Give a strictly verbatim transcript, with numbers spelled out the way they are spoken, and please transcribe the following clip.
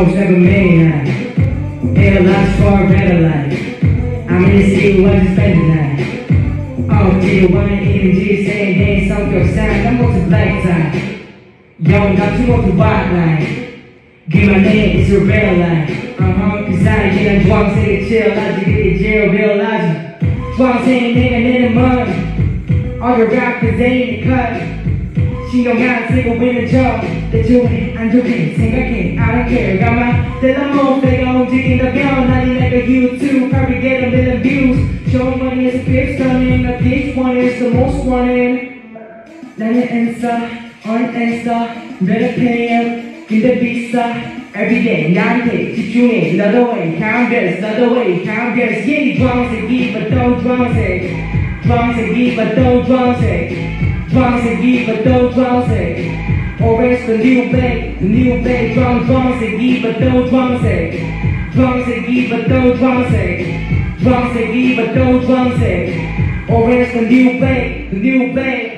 most ever made now. Hell, life's far better life. I'm in the city, what you spend tonight? Oh, dear, one energy saying dance on your sound. I'm going to black time. Young, got too much to white line. Give my name, it's a real life. Uh-huh, cause I ain't getting drunk, say chill, I just get in jail, real life. Drunk saying nigga in the mud. All your rappers ain't cut. 신경안 쓰고 있는 척 대충 안 좋게 생각해 I don't care 가만 대담 내가 움직인다 변하니 내가 YouTube probably get a million views Show money is a gift stunning a gift one is the most wanted 나는 Insta on Insta better pay up 근데 비싸 everyday 나한테 집중해 another way count this another way count this yeah 주황색이 but don't 주황색 주황색이 but don't 주황색 주황색이 but don't 주황색 Orange the new bay the new bay drunk 주황색이 but don't 주황색 주황색이 but don't 주황색 주황색이 but don't 주황색 Orange the new bay the new bay